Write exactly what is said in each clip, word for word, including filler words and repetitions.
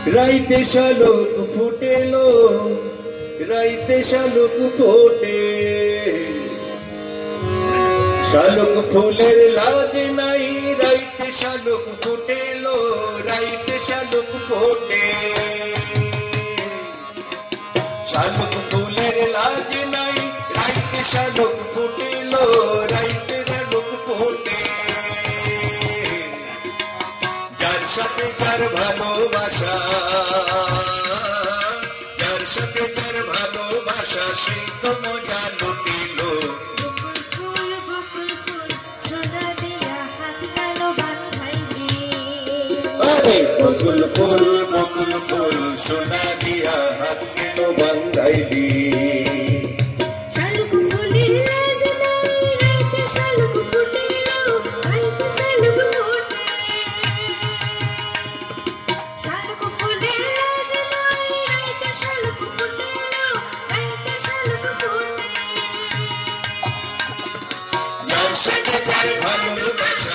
রাইতে শালুক ফুটেলো, রাইতে শালুক ফোটে, শালুক ফুলের লাজ নাই, রাইতে শালুক ফুটেলো, রাইতে শালুক ফোটে, শালুক ফুলের লাজ নাই, রাইতে শালুক ফুটেলো, রাইতে শালুক ফোটে, যার সাথে যার ভালোবাসা, যার সাথে যার ভালোবাসা, সে তো মজা লুটিল। বকুল ফুল বকুল ফুল সোনা দিয়া হাত কেন বাঁধাইলি? আরে বকুল ফুল বকুল ফুল সোনা দিয়া হাত কেন বাঁধাইলি? শালুক ফুলের লাজ নাই, রাইতে শালুক ফুটেলো, রাইতে শালুক ফোটে, শালুক ফুলের লাজ নাই, রাইতে শালুক ফুটেলো, রাইতে শালুক ফোটে, যার সাথে যার ভালোবাসা,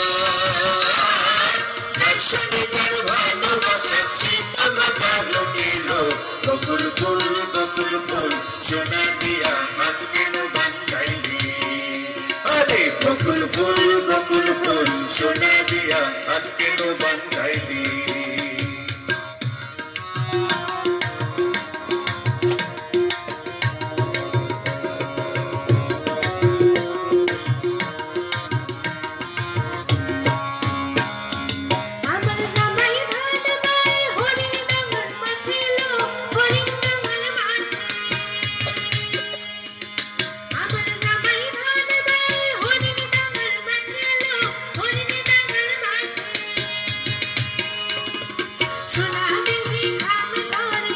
যার সাথে যার ভালোবাসা, সে তো মজা লুটিল। বকুল ফুল বকুল ফুল সোনা দিয়া হাত কেন বাঁধাইলি? আরে বকুল ফুল বকুল ফুল সোনা দিয়া হাত কেন বাঁধাইলি? আমার জামাই ধান বাই হরিণ ডাঙর মাখিলো, হরিণ ডাঙর মাঠে, আমার জামাই ধান বাই হরিণ ডাঙর মাখিলো, হরিণ ডাঙর মাঠে, সোনা দেখি ঘাম ঝরে,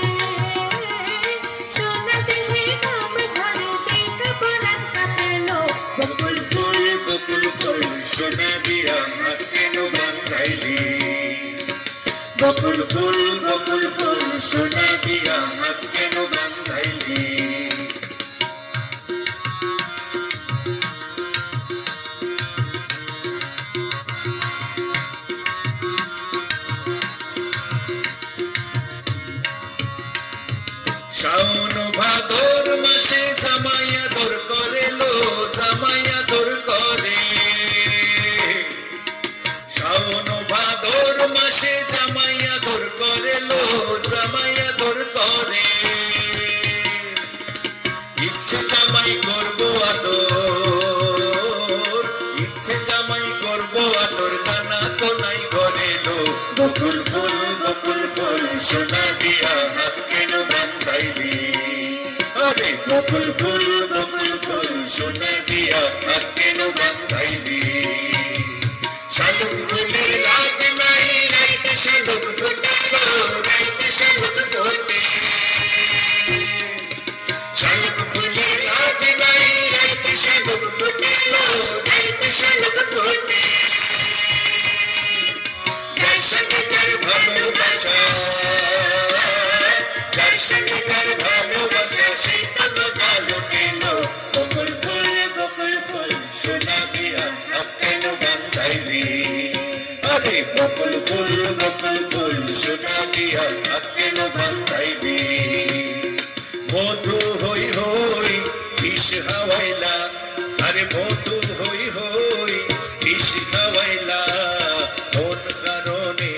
সোনা দেখি ঘাম ঝরে, দেখা পরাণ কাঁপেলো। বকুল ফুল বকুল ফুল সোনা দিয়া হাত কেন বাঁধাইলি? বকুল ফুল বকুল ফুল সোনা দিয়া হাত কেন বাঁধাইলি? শাওন ভাদর মাসে জামাই আদর করে লো, জামাই আদর করে, শাওন ভাদর মাসে জামাই আদর করে লো, জামাই আদর করে, ইচ্ছে জামাই করবো আদর, ইচ্ছে জামাই করবো আদর, দানা তো নাই ঘরে লো। বকুল ফুল বকুল ফুল সোনা দিয়া হাত কেন বাঁধাইলি? আরে বকুল ফুল বকুল ফুল সোনা দিয়া হাত কেন বাঁধাইলি? শালুক ফুলের লাজ নাই, রাইতে শালুক ফুটেলো, রাইতে শালুক ফোটে, শালুক ফুলের লাজ নাই, রাইতে শালুক ফুটেলো, রাইতে শালুক ফোটে, যার সাথে যার ভালোবাসা, যার সাথে যার ভালোবাসা, সে তো মজা লুটিল। বকুল ফুল বকুল ফুল সোনা দিয়া হাত কেন বাঁধাইলি? আরে বকুল ফুল বকুল ফুল সোনা দিয়া হাত কেন বাঁধাইলি? মধু হই হই বিষ খাওয়াইলা, আরে মধু হই হই বিষ খাওয়াইলা, কোন কারণে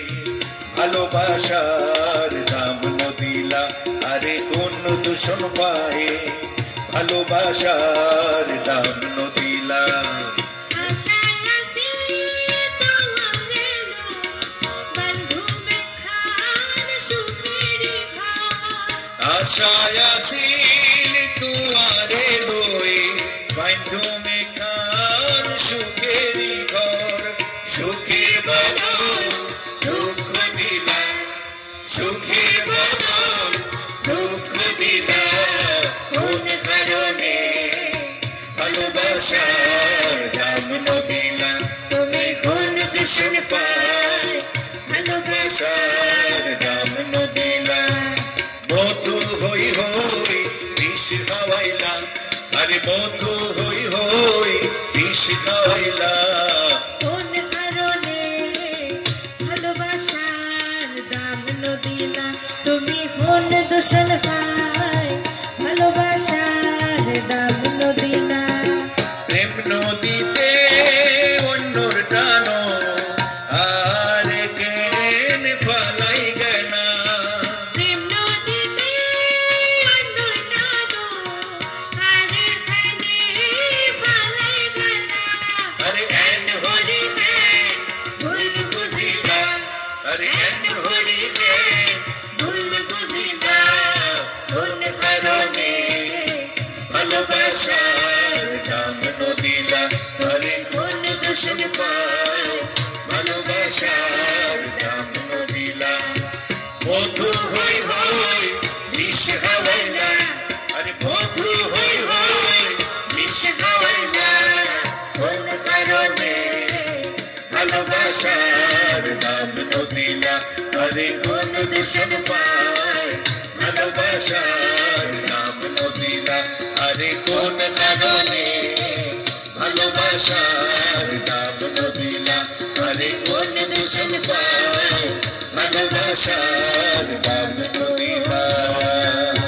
ভালোবাসার দাম নদিলা? আরে কোন দূষণ পায়ে ভালোবাসার দাম নদিলা? আশায় আসি তোমারে লো, বন্ধু মেখান সুখেরি ঘর, আশায় আসিল তুয়ারে লই, বন্ধু মেখান সুখেরি ঘর, সুখের বদল দুঃখ দিলা, সুখের বদল দুঃখ দিলা, কোন কারণে ভালোবাসার দাম নদিলা? তুমি কোন দূষণ পায় ভালোবাসার দাম নদিলা? মধু হই হই বিষ খাওয়াইলা, আরে মধু হই হই বিষ খাওয়াইলা, কোন কারণে ভালোবাসার দূষণ পায় ভালোবাসার দাম নদী না প্রেম নদীতে অন্যর টানো আর কেন পালাই গেনা প্রেম নদীতে অন্যর টানো আরে ফেনে পালাই গেলা अरे एन होली के भूल बुझिला अरे एन होली के भूल बुझिला उन करने ভালোবাসার দাম নদীলা আরে কোন দূষণ পায় ভালোবাসার দাম নদীলা মধু হই হই বিষ হাওয়াই না আরে মধু হই হই বিষ হাওয়াই না কোন কারণে ভালোবাসার দাম নদীলা আরে কোন দূষণ পায় ভালোবাসার দাম নদীলা আরে কোন কারণে ভালোবাসার দাম নদীলা আরে কোন দূষণ পায় ভালোবাসার দাম নদীলা